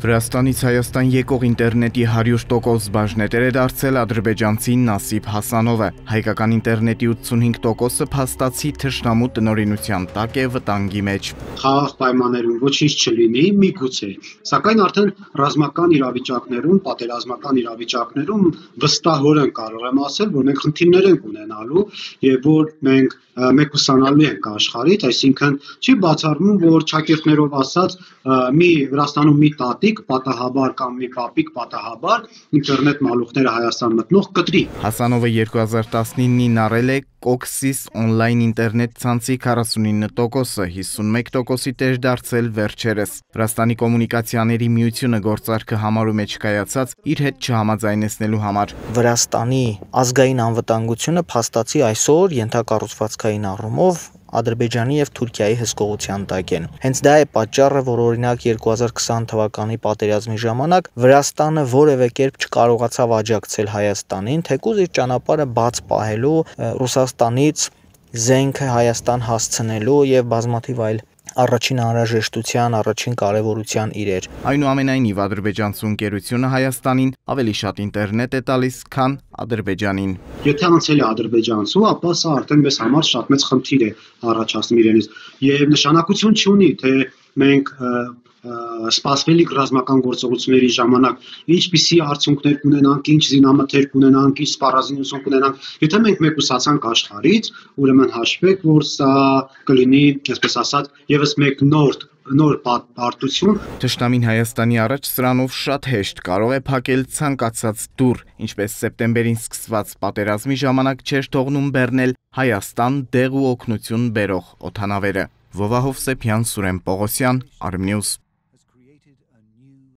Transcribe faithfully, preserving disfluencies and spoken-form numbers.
Վրաստանից Հայաստան եկող ինտերնետի հարյուր տոկոս բաժնետեր է դարձել ադրբեջանցի Նասիբ Հասանովը։ Հայկական ինտերնետի ութսունհինգ տոկոսը փաստացի թշնամու տնօրինության տակ է վտանգի մեջ։ Խաղաղ պայմաններում ոչինչ չլինի, միգուցե, սակայն արդեն ռազմական իրավիճակներում, պատերազմական իրավիճակներում վստահորեն կարող եմ ասել, որ մենք խնդիրներ ենք ունենալու եւ որ մենք մեկուսանալու ենք աշխարհից, այսինքն չի բացառվում, որ ճակերտներով ասած մի Վրաստանում մի տատիկ պատահաբար կամ մի պապիկ պատահաբար ինտերնետ մալուխները Հայաստան մտնող կտրի։ Հասանովը երկու հազար տասնինին առել է Կոքսիս օնլայն ինտերնետ ցանցի քառասունինը տոկոսը, հիսունմեկ տոկոսի տեր դարձել վերջերս։ Վրաստանի կոմունիկացիաների միությունը գործարքը համարում է չկայացած իր հետ չհամաձայնեցնելու համար։ Վրաստանի ազգային անվտանգությունը փաստացի այսօր ենթակառուցվածքային առումով Ադրբեջանի եւ Թուրքիայի հսկողության տակ են։ Հենց դա է պատճառը, որ օրինակ երկու հազար քսան թվականի պատերազմի ժամանակ Վրաստանը որևէ կերպ չկարողացավ աջակցել Հայաստանին, թեկուզ իր ճանապարհը բաց պահելու, Ռուսաստանից զենք Հայաստան հասցնելու եւ բազմաթիվ այլ առաջին անհրաժեշտության, առաջին կարևորության իրեր։ Այնուամենայնիվ ադրբեջանցու ընկերությունը Հայաստանին ավելի շատ ինտերնետ է տալիս, քան Ադրբեջանին։ Եթե անցել է ադրբեջանցու, ապա սա արդեն մեզ համար շատ մեծ խնդիր է առաջացնում իրենից։ Եվ նշանակություն չունի, թե մենք սպասվելիք ռազմական գործողությունների ժամանակ ինչպիսի արդյունքներ կունենանք, ինչ զինամթեր կունենանք, ինչ սպառազինություն կունենանք։ Եթե մենք մեկուսացանք աշխարհից, ուրեմն հաշվեք, որ սա կլինի, այսպես ասած, եւս մեկ նոր նոր պարտություն։ Թշնամին Հայաստանի առաջ սրանով շատ հեշտ կարող է փակել ցանկացած դուռ, ինչպես սեպտեմբերին սկսված պատերազմի ժամանակ չէր թողնում բեռնել Հայաստան դեղ ու օգնություն բերող օդանավերը։ Վովա Հովսեփյան, Սուրեն Պողոսյան, Արմնյուզ։